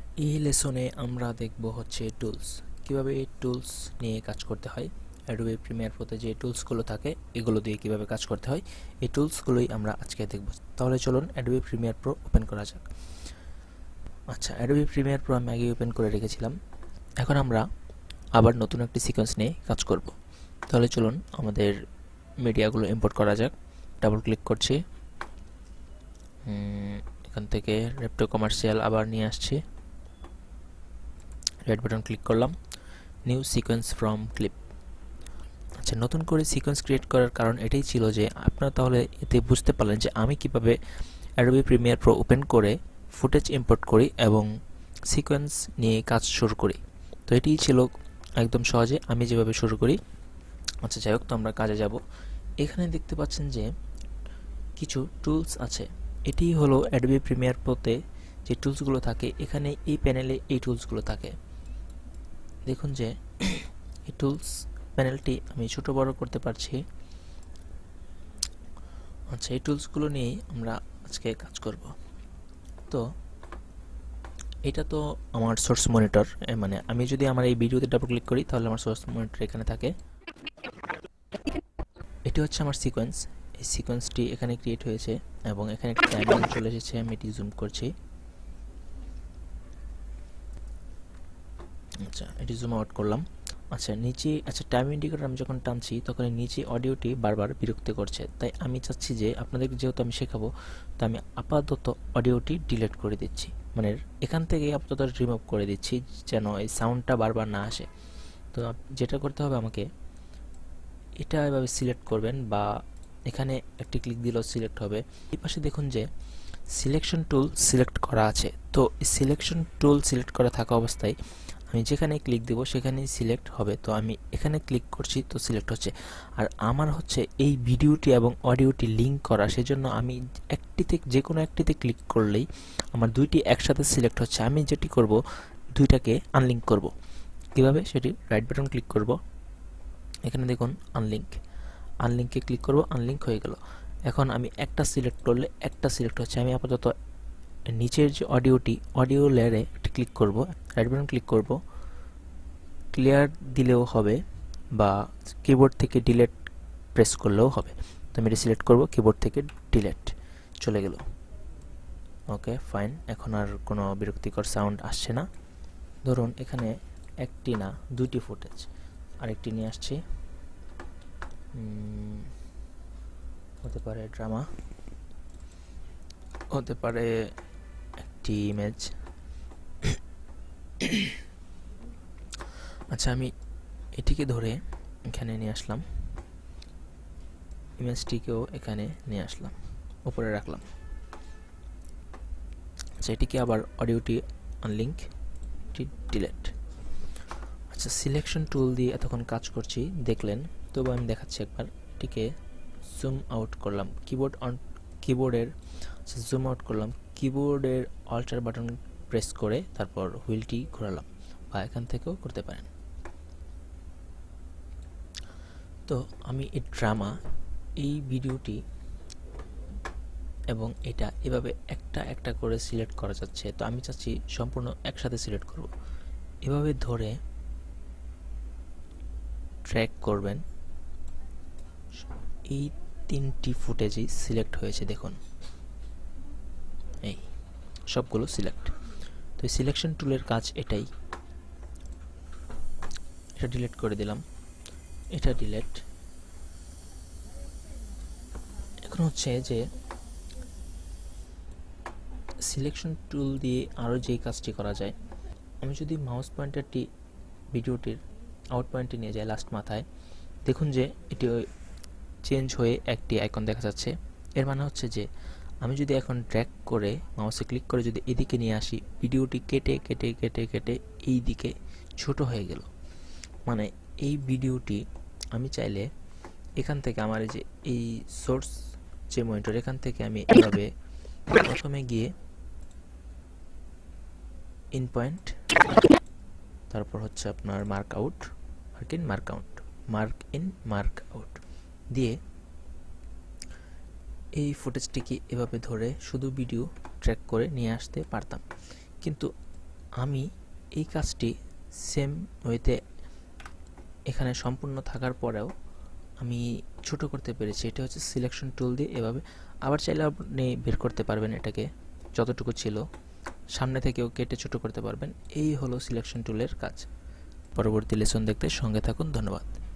এই লেসনে আমরা দেখব হচ্ছে টুলস, কিভাবে এই টুলস নিয়ে কাজ করতে হয়। অ্যাডোবি প্রিমিয়ার প্রোতে যে টুলসগুলো থাকে এগুলো দিয়ে কিভাবে কাজ করতে হয়, এই টুলসগুলোই আমরা আজকে দেখব। তাহলে চলুন অ্যাডোবি প্রিমিয়ার প্রো ওপেন করা যাক। আচ্ছা, অ্যাডোবি প্রিমিয়ার প্রো আমি আগে ওপেন করে রেখেছিলাম। এখন আমরা আবার নতুন একটি সিকোয়েন্স নিয়ে কাজ করব। তাহলে চলুন আমাদের মিডিয়াগুলো ইম্পোর্ট করা যাক। ডাবল ক্লিক করছি, এখান থেকে রেপটো কমার্শিয়াল আবার নিয়ে আসছি, রেড বাটন ক্লিক করলাম, নিউ সিকোয়েন্স ফ্রম ক্লিপ। আচ্ছা, নতুন করে সিকোয়েন্স ক্রিয়েট করার কারণ এটাই ছিল যে আপনারা তাহলে এতে বুঝতে পারলেন যে আমি কিভাবে অ্যাডোবি প্রিমিয়ার প্রো ওপেন করে ফুটেজ ইম্পোর্ট করি এবং সিকোয়েন্স নিয়ে কাজ শুরু করি। তো এটিই ছিল একদম সহজে আমি যেভাবে শুরু করি। আচ্ছা, যাই হোক, তো আমরা কাজে যাব। এখানে দেখতে পাচ্ছেন যে কিছু টুলস আছে। এটি হলো অ্যাডোবি প্রিমিয়ার প্রোতে যে টুলসগুলো থাকে, এখানে এই প্যানেলে এই টুলসগুলো থাকে। দেখুন যে এই টুলস প্যানেলটি আমি ছোট বড় করতে পারছি। আচ্ছা, এই টুলসগুলো নিয়েই আমরা আজকে কাজ করব। তো এটা তো আমার সোর্স মনিটর, মানে আমি যদি আমার এই ভিডিওতে ডাবল ক্লিক করি তাহলে আমার সোর্স মনিটর এখানে থাকে। এটি হচ্ছে আমার সিকোয়েন্স। এই সিকোয়েন্সটি এখানে ক্রিয়েট হয়েছে এবং এখানে একটা টাইমলাইন চলে এসেছে। আমি এটি জুম করছি। আচ্ছা, এটি জুম আউট করলাম। আচ্ছা, নিচে টাইম ইন্ডিকেটর আমি যখন টানছি তখন নিচে অডিওটি বারবার বিরক্ত করছে। তাই আমি চাচ্ছি যে আপনাদেরকে যেহেতু আমি শেখাবো, তো আমি আপাতত অডিওটি ডিলিট করে দিচ্ছি, মানে এখান থেকে আপাতত রিমুভ করে দিচ্ছি যেন এই সাউন্ডটা বারবার না আসে। তো যেটা করতে হবে আমাকে, এটা এভাবে সিলেক্ট করবেন বা এখানে একটি ক্লিক দিলেও সিলেক্ট হবে। এই পাশে দেখুন যে সিলেকশন টুল সিলেক্ট করা আছে। তো সিলেকশন টুল সিলেক্ট করা থাকা অবস্থায় আমি যেখানে ক্লিক দেব সেখানেই সিলেক্ট হবে। তো আমি এখানে ক্লিক করছি, তো সিলেক্ট হচ্ছে। আর আমার হচ্ছে এই ভিডিওটি এবং অডিওটি লিঙ্ক করা, সেজন্য আমি একটিতে, যে কোনো একটিতে ক্লিক করলেই আমার দুইটি একসাথে সিলেক্ট হচ্ছে। আমি যেটি করব, দুইটাকে আনলিঙ্ক করব। কিভাবে সেটি, রাইট বাটন ক্লিক করব, এখানে দেখুন আনলিঙ্ক, আনলিঙ্কে ক্লিক করব, আনলিঙ্ক হয়ে গেল। এখন আমি একটা সিলেক্ট করলে একটা সিলেক্ট হচ্ছে। আমি আপাতত নিচের যে অডিওটি, অডিও লেয়ারে একটা ক্লিক করব, রাইট বাটন ক্লিক করব, ক্লিয়ার দিলেও হবে বা কিবোর্ড থেকে ডিলেট প্রেস করলেও হবে। তো আমি এটা সিলেক্ট করব, কিবোর্ড থেকে ডিলেট চলে গেল। Okay, fine. এখন আর কোনো বিরক্তিকর সাউন্ড আসছে না। ধরুন এখানে একটি না দুইটি ফুটেজ, আরেকটি নিয়ে আসছি। হতে পারে ড্রামা, হতে পারে একটি ইমেজ। আচ্ছা, আমি এটিকে ধরে এখানে নিয়ে আসলাম, ইমেজটিকেও এখানে নিয়ে আসলাম, উপরে রাখলাম। আচ্ছা, এটিকে আবার অডিওটি আনলিঙ্ক, ডিলেট। আচ্ছা, সিলেকশন টুল দিয়ে এতক্ষণ কাজ করছি দেখলেন, তবু আমি দেখাচ্ছি একবার। এটিকে জুম আউট করলাম, কিবোর্ডের জুম আউট করলাম, কিবোর্ডের অল্টার বাটন প্রেস করে তারপর হুইলটি ঘোরালাম, বা এখান থেকেও করতে পারেন। তো আমি এই ড্রামা, এই ভিডিওটি এবং এটা এভাবে একটা একটা করে সিলেক্ট করা যাচ্ছে। তো আমি চাচ্ছি সম্পূর্ণ একসাথে সিলেক্ট করব। এভাবে ধরে ট্র্যাক করবেন, এই তিনটি ফুটেজই সিলেক্ট হয়েছে দেখুন, এই সবগুলো সিলেক্ট। তো এই সিলেকশন টুলের কাজ এটাই। এটা ডিলিট করে দিলাম, এটা ডিলিট। এখন হচ্ছে যে সিলেকশন টুল দিয়ে আরও যেই কাজটি করা যায়, আমি যদি মাউস পয়েন্টারটি ভিডিওটির আউট পয়েন্টে নিয়ে যাই লাস্ট মাথায়, দেখুন যে এটি চেঞ্জ হয়ে একটি আইকন দেখা যাচ্ছে। এর মানে হচ্ছে যে আমি যদি এখন ড্র্যাগ করে মাউসে ক্লিক করে যদি এদিকে নিয়ে আসি, ভিডিওটি কেটে কেটে কেটে কেটে এই দিকে ছোট হয়ে গেল। মানে এই ভিডিওটি আমি চাইলে এখান থেকে আমার এই যে এই সোর্স যে মনিটর, এখান থেকে আমি এভাবে প্রথমে গিয়ে ইন পয়েন্ট, তারপর হচ্ছে আপনার mark out, mark in mark out দিয়ে এই ফুটেজটিকে এভাবে ধরে শুধু ভিডিও ট্র্যাক করে নিয়ে আসতে পারতাম। কিন্তু আমি এই কাজটি সেম ওয়েতে এখানে সম্পূর্ণ থাকার পরেও আমি ছোট করতে পেরেছি। এটা হচ্ছে সিলেকশন টুল দিয়ে এভাবে। আবার চাইলে আপনি বের করতে পারবেন এটাকে, যতটুকু ছিল সামনে থেকেও কেটে ছোট করতে পারবেন। এই হলো সিলেকশন টুলের কাজ। পরবর্তী লেসন দেখতে সঙ্গে থাকুন। ধন্যবাদ।